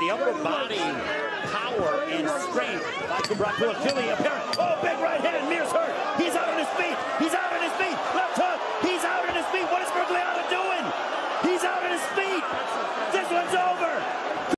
the upper body power and strength by Kubrat to Achilles apparent. Oh, big right hand, Mir's hurt.